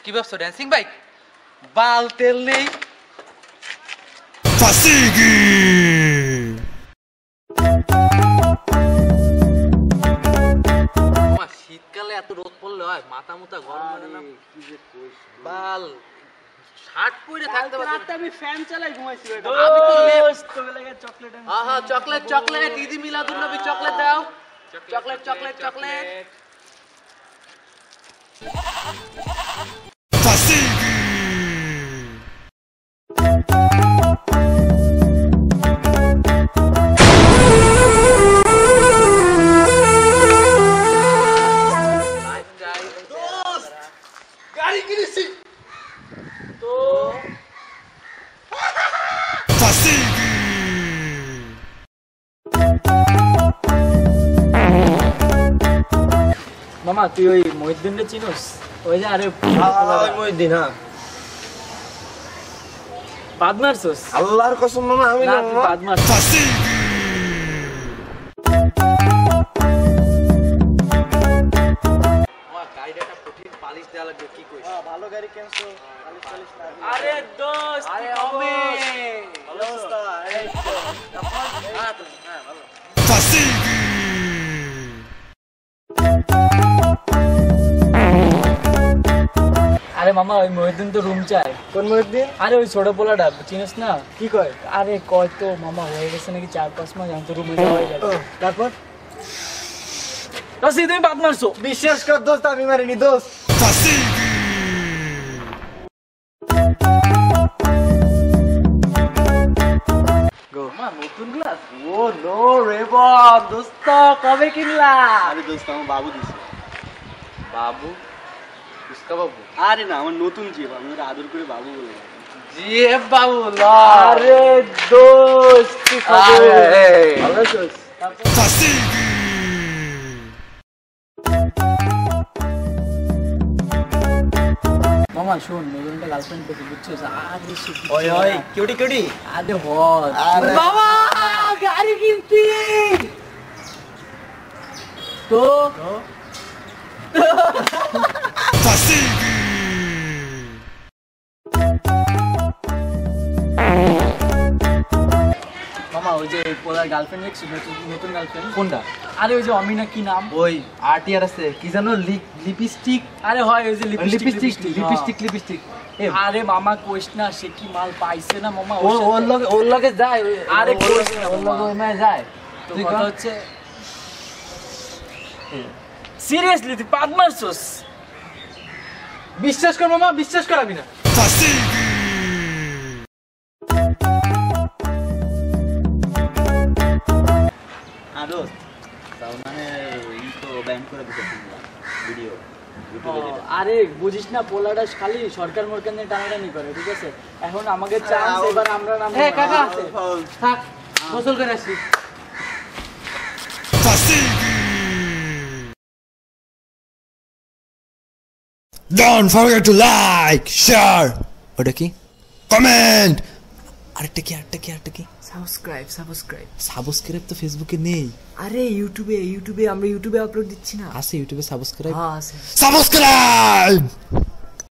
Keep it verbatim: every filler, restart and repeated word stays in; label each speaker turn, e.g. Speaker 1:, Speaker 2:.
Speaker 1: কি ভাবছো dancing bike বাল তেল নেই
Speaker 2: ফাসিগি
Speaker 1: মা শীতকালে এত রোদ পড়লে হয় মাথা মুতা গরম লাগে না কি যে কইছ বাল শার্ট পরে থাকতে পারছ রাতে আমি ফ্যান চালাই ঘুমাইছি বেটা আমি তো দোস্ত তোকে লাগে চকলেট হ্যাঁ হ্যাঁ চকলেট চকলেট ঈদি মিলাদুন নবী চকলেট দাও চকলেট চকলেট চকলেট
Speaker 2: ফাসিগি
Speaker 1: গাড়ি কিনেছি তো
Speaker 2: ফাসিগি
Speaker 3: মামা তুই ওই মহিউদ্দিনকে চিনোস ওই যে আরে
Speaker 4: ওই মহিউদ্দিন হ্যাঁ
Speaker 3: বাদ মারছস
Speaker 4: আল্লাহর কসম মামা আমি
Speaker 3: না
Speaker 4: না
Speaker 3: তুই বাদ মার
Speaker 2: ফাসিগি
Speaker 1: আমার গাড়িটা কঠিন পালিশ দেয়া লাগবে কি কইছ
Speaker 4: হ্যাঁ ভালো গাড়ি কিনছো পালিশ পালিশ না
Speaker 3: আরে দোস্ত
Speaker 1: আরে
Speaker 3: কবে
Speaker 4: ভালো অবস্থা এই তো
Speaker 1: হ্যাঁ তো হ্যাঁ ভালো
Speaker 2: ফাসিগি
Speaker 3: আরে মামা ওই মহিউদ্দিন তো রুম চাই
Speaker 4: কোন মহিউদ্দিন
Speaker 3: আরে ওই ছোট পোলাটা চিনিস না
Speaker 4: কি কয়
Speaker 3: আরে কয় তো মামা হয়ে গেছে নাকি চার পাঁচ মাস আমি তো রুমে যাওয়াই গেল
Speaker 4: ও তারপর
Speaker 3: রসি তুমি বাদ মারছো
Speaker 4: বিশ্বাস কর দোস্ত আমি মারিনি দোস্ত
Speaker 2: ফাসিগি
Speaker 1: মা নতুন গ্লাস
Speaker 4: ও নো রেবন
Speaker 3: দোস্ত কবে কিনলা
Speaker 4: আরে দোস্ত আমার বাবু দিছে
Speaker 1: বাবু উস্কা বাবু
Speaker 4: আরে না আমার নতুন জিপ আমি ওর আদর করে বাবু বলে
Speaker 1: জিএ বাবু ল
Speaker 3: আরে দোস্ত কি খবর
Speaker 1: আরে
Speaker 3: ভালো আছিস
Speaker 2: ফাসিগি
Speaker 3: মামা শোন নতুন একটা গার্লফ্রেন্ড পেয়েছি বুঝছিস আরে সে কি-
Speaker 4: ওই ওই কিউটি কিউটি
Speaker 3: আরে হট
Speaker 4: আরে
Speaker 3: বাবা গাড়ি কিনতি তো
Speaker 2: ফাসিগি
Speaker 3: মামা ওই যে পোলার গার্লফ্রেন্ড দেখছি নতুন নতুন গার্লফ্রেন্ড
Speaker 1: কোনটা
Speaker 3: আরে ওই যে অমিনা কি নাম
Speaker 1: ওই আরটিআর আছে কি জানো লিপস্টিক
Speaker 3: আরে হয় ওই যে
Speaker 1: লিপস্টিক
Speaker 3: লিপস্টিক
Speaker 1: লিপস্টিক লিপস্টিক
Speaker 3: আরে মামা কোশ না সে কি মাল পাইছে না মামা
Speaker 1: ও ওর লগে ওর লগে যায়
Speaker 3: আরে কোশ না
Speaker 1: ওর লগে ওই মেয়ে যায়
Speaker 3: তো
Speaker 1: তুই
Speaker 3: কথা
Speaker 1: কর।
Speaker 3: হচ্ছে সিরিয়াসলি তুই পাদ মারছস
Speaker 1: বিশ্বাস কর মামা বিশ্বাস করাবি না
Speaker 2: ফাসিগি
Speaker 4: আ দোস্ত তাও মানে ই তো ব্যান করে দিতে ভিডিও ইউটিউবে যেটা
Speaker 3: আরে বুঝিস না পোলাটা খালি সরকার মরকার নিয়ে টানাটানি করে ঠিক আছে এখন আমাকে চান্স এবার আমরা নাম
Speaker 1: এ কাকা থাক গোসল করে আসি
Speaker 2: ফাসিগি Don't forget to like, share, ওটা কি কমেন্ট আরেকটা কি আরেকটা কি আরেকটা কি
Speaker 5: সাবস্ক্রাইব সাবস্ক্রাইব
Speaker 2: সাবস্ক্রাইব তো ফেসবুকে নেই
Speaker 5: আরে ইউটিউবে ইউটিউবে আমরা ইউটিউবে আপলোড দিচ্ছি না
Speaker 2: আছে ইউটিউবে সাবস্ক্রাইব
Speaker 5: হ্যাঁ আছে
Speaker 2: সাবস্ক্রাইব